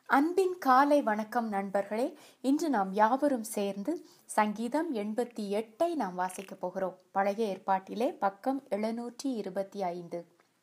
அன்பின் காலை வணக்கம் நண்பர்களே. இன்று நாம் யாவரும் சேர்ந்து சங்கீதம் 88 நாம் வாசிக்க போகிறோம். பழைய ஏற்பாட்டிலே பக்கம் 725.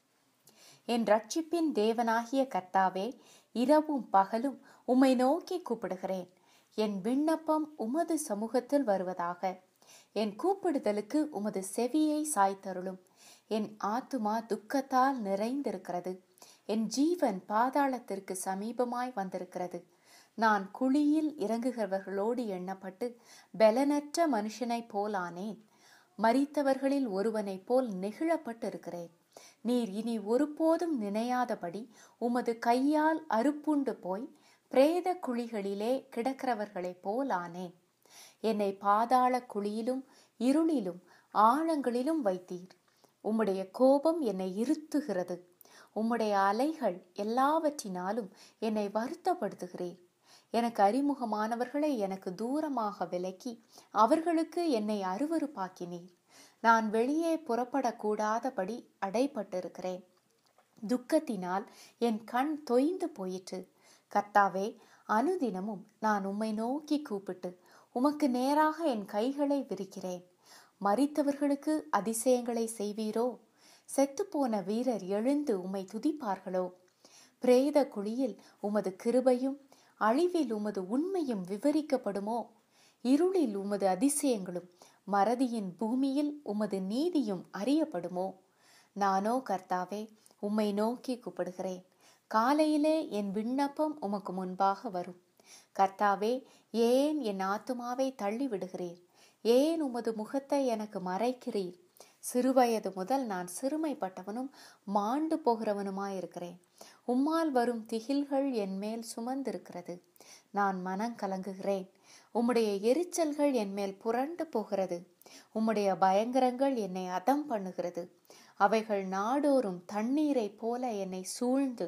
என் ரட்சிப்பின் தேவனாகிய கர்த்தாவே, இரவும் பகலும் உம்மை நோக்கி கூப்பிடுகிறேன். என் விண்ணப்பம் உமது சமூகத்தில் வருவதாக. என் கூப்பிடுதலுக்கு உமது செவியை சாய்த்தருளும். என் ஆத்துமா துக்கத்தால் நிறைந்திருக்கிறது. என் ஜீவன் பாதாளத்திற்கு சமீபமாய் வந்திருக்கிறது. நான் குழியில் இறங்குகிறவர்களோடு எண்ணப்பட்டு பலனற்ற மனுஷனைப் போலானேன். மரித்தவர்களில் ஒருவனைப் போல் நெகிழப்பட்டிருக்கிறேன். நீர் இனி ஒருபோதும் நினையாதபடி உமது கையால் அறுப்புண்டு போய் பிரேத குழிகளிலே கிடக்கிறவர்களைப் போலானேன். என்னை பாதாள குழியிலும் இருளிலும் ஆழங்களிலும் வைத்தீர். உம்முடைய கோபம் என்னை இருத்துகிறது. உம்முடைய அலைகள் எல்லாவற்றினாலும் என்னை வருத்தப்படுத்துகிறீர். எனக்கு அறிமுகமானவர்களை எனக்கு தூரமாக விலக்கி அவர்களுக்கு என்னை அருவருப்பாக்கினீர். நான் வெளியே புறப்படக்கூடாதபடி அடைபட்டிருக்கிறேன். துக்கத்தினால் என் கண் தொய்ந்து போயிற்று. கர்த்தாவே, அனுதினமும் நான் உம்மை நோக்கி கூப்பிட்டு உமக்கு நேராக என் கைகளை விரிக்கிறேன். மரித்தவர்களுக்கு அதிசயங்களை செய்வீரோ? செத்துப்போன வீரர் எழுந்து உம்மை துதிப்பார்களோ? பிரேத குழியில் உமது கிருபையும் அழிவில் உமது உண்மையும் விவரிக்கப்படுமோ? இருளில் உமது அதிசயங்களும் மறதியின் பூமியில் உமது நீதியும் அறியப்படுமோ? நானோ கர்த்தாவே, உம்மை நோக்கி கூப்பிடுகிறேன். காலையிலே என் விண்ணப்பம் உமக்கு முன்பாக வரும். கர்த்தாவே, ஏன் என் ஆத்துமாவை தள்ளி விடுகிறீர்? ஏன் உமது முகத்தை எனக்கு மறைக்கிறீர்? சிறுவயது முதல் நான் சிறுமைப்பட்டவனும் மாண்டு போகிறவனுமாயிருக்கிறேன். உம்மால் வரும் திகில்கள் என் மேல் சுமந்திருக்கிறது. நான் மனம் கலங்குகிறேன். உம்முடைய எரிச்சல்கள் என் மேல் புரண்டு போகிறது. உம்முடைய பயங்கரங்கள் என்னை அதம் பண்ணுகிறது. அவைகள் நாடோறும் தண்ணீரை போல என்னை சூழ்ந்து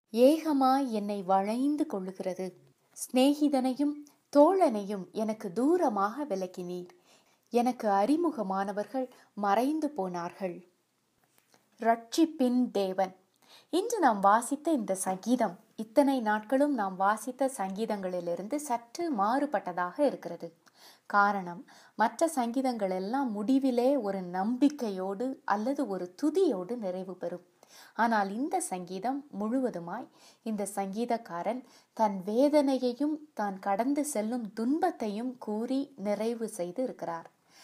ஏகமாய் என்னை வளைந்து கொள்ளுகிறது. சிநேகிதனையும் தோழனையும் எனக்கு தூரமாக விலக்கினீர். எனக்கு அறிமுகமானவர்கள் மறைந்து போனார்கள். ரட்சிப்பின் தேவன். இன்று நாம் வாசித்த இந்த சங்கீதம் இத்தனை நாட்களும் நாம் வாசித்த சங்கீதங்களிலிருந்து சற்று மாறுபட்டதாக இருக்கிறது. காரணம், மற்ற சங்கீதங்கள் எல்லாம் முடிவிலே ஒரு நம்பிக்கையோடு அல்லது ஒரு துதியோடு நிறைவு பெறும். ஆனால் இந்த சங்கீதம் முழுவதுமாய் இந்த சங்கீதக்காரன் தன் வேதனையையும் தான் கடந்து செல்லும் துன்பத்தையும் கூறி நிறைவு செய்து இருக்கிறார்.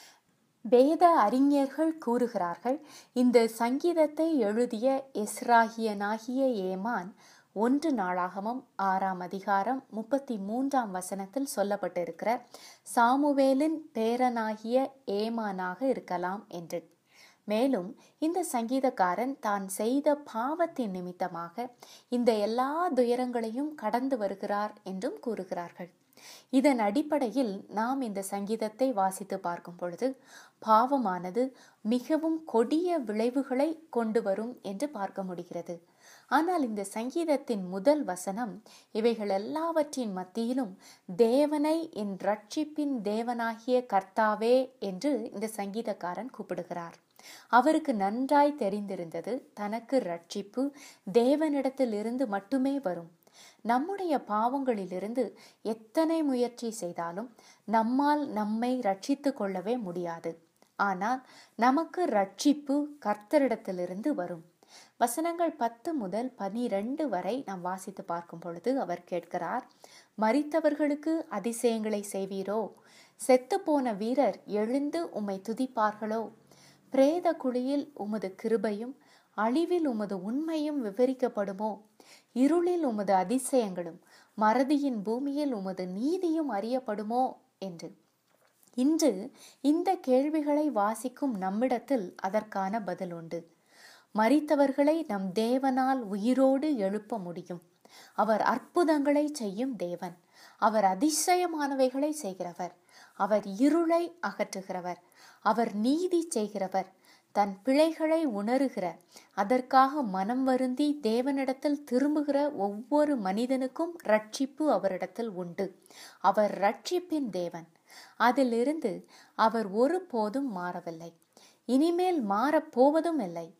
வேத அறிஞர்கள் கூறுகிறார்கள், இந்த சங்கீதத்தை எழுதிய எஸ்ராகியனாகிய ஏமான் 1 நாளாகமம் 6ஆம் அதிகாரம் 33ஆம் வசனத்தில் சொல்லப்பட்டிருக்கிற சாமுவேலின் பேரனாகிய ஏமானாக இருக்கலாம் என்று. மேலும் இந்த சங்கீதக்காரன் தான் செய்த பாவத்தின் நிமித்தமாக இந்த எல்லா துயரங்களையும் கடந்து வருகிறார் என்றும் கூறுகிறார்கள். இதன் அடிப்படையில் நாம் இந்த சங்கீதத்தை வாசித்து பார்க்கும் பொழுது பாவமானது மிகவும் கொடிய விளைவுகளை கொண்டு வரும் என்று பார்க்க முடிகிறது. ஆனால் இந்த சங்கீதத்தின் முதல் வசனம் இவைகள் எல்லாவற்றின் மத்தியிலும் தேவனை என் ரட்சிப்பின் தேவனாகிய கர்த்தாவே என்று இந்த சங்கீதக்காரன் கூப்பிடுகிறார். அவருக்கு நன்றாய் தெரிந்திருந்தது, தனக்கு ரட்சிப்பு தேவனிடத்தில் இருந்து மட்டுமே வரும். நம்முடைய பாவங்களிலிருந்து எத்தனை முயற்சி செய்தாலும் நம்மால் நம்மை ரட்சித்து கொள்ளவே முடியாது. ஆனால் நமக்கு ரட்சிப்பு கர்த்தரிடத்திலிருந்து வரும். வசனங்கள் 10 முதல் 12 வரை நாம் வாசித்து பார்க்கும் பொழுது அவர் கேட்கிறார், மரித்தவர்களுக்கு அதிசயங்களை செய்வீரோ? செத்துப்போன வீரர் எழுந்து உம்மை துதிப்பார்களோ? பிரேத குழியில் உமது கிருபையும் அழிவில் உமது உண்மையும் விவரிக்கப்படுமோ? இருளில் உமது அதிசயங்களும் மறதியின் பூமியில் உமது நீதியும் அறியப்படுமோ என்று. இன்று இந்த கேள்விகளை வாசிக்கும் நம்மிடத்தில் அதற்கான பதில் உண்டு. மரித்தவர்களை நம் தேவனால் உயிரோடு எழுப்ப முடியும். அவர் அற்புதங்களை செய்யும் தேவன். அவர் அதிசயமானவைகளை செய்கிறவர். அவர் இருளை அகற்றுகிறவர். அவர் நீதி செய்கிறவர். தன் பிழைகளை உணருகிற, அதற்காக மனம் வருந்தி தேவனிடத்தில் திரும்புகிற ஒவ்வொரு மனிதனுக்கும் ரட்சிப்பு அவரிடத்தில் உண்டு. அவர் ரட்சிப்பின் தேவன். அதிலிருந்து அவர் ஒருபோதும் மாறவில்லை. இனிமேல் மாறப்போவதும் இல்லை.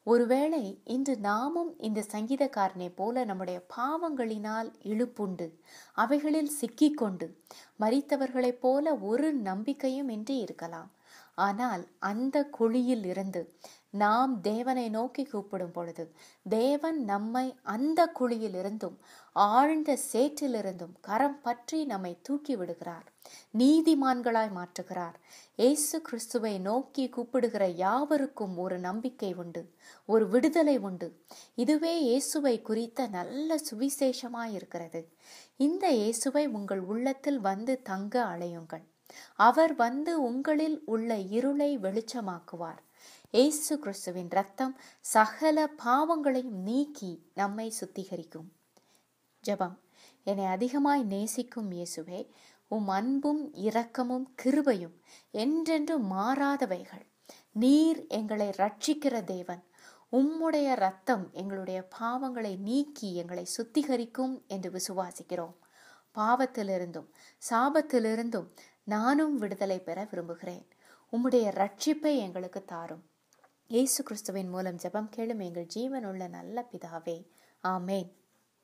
ஒருவேளை இன்று நாமும் இந்த சங்கீதக்காரனை போல நம்முடைய பாவங்களினால் இழுப்புண்டு அவைகளில் சிக்கிக்கொண்டு மரித்தவர்களைப் போல ஒரு நம்பிக்கையும் இன்றி இருக்கலாம். ஆனால் அந்த குழியில் இருந்து நாம் தேவனை நோக்கி கூப்பிடும் பொழுது தேவன் நம்மை அந்த குழியில் இருந்தும் ஆழ்ந்த சேற்றிலிருந்தும் கரம் பற்றி நம்மை தூக்கி விடுகிறார், நீதிமான்களாய் மாற்றுகிறார். இயேசு கிறிஸ்துவை நோக்கி கூப்பிடுகிற யாவருக்கும் ஒரு நம்பிக்கை உண்டு, ஒரு விடுதலை உண்டு. இதுவே இயேசுவை குறித்த நல்ல சுவிசேஷமாயிருக்கிறது. இந்த இயேசுவை உங்கள் உள்ளத்தில் வந்து தங்க அழையுங்கள். அவர் வந்து உங்களில் உள்ள இருளை வெளிச்சமாக்குவார். இயேசு கிறிஸ்துவின் இரத்தம் சகல பாவங்களையும் நீக்கி நம்மை சுத்திகரிக்கும். ஜெபம். என்னை அதிகமாய் நேசிக்கும் இயேசுவே, உம் அன்பும் இரக்கமும் கிருபையும் என்றென்று மாறாதவைகள். நீர் எங்களை ரட்சிக்கிற தேவன். உம்முடைய இரத்தம் எங்களுடைய பாவங்களை நீக்கி எங்களை சுத்திகரிக்கும் என்று விசுவாசிக்கிறோம். பாவத்திலிருந்தும் சாபத்திலிருந்தும் நானும் விடுதலை பெற விரும்புகிறேன். உம்முடைய ரட்சிப்பை எங்களுக்கு தாரும். இயேசு கிறிஸ்துவின் மூலம் ஜெபம் கேளும் எங்கள் ஜீவனுள்ள நல்ல பிதாவே, ஆமேன்.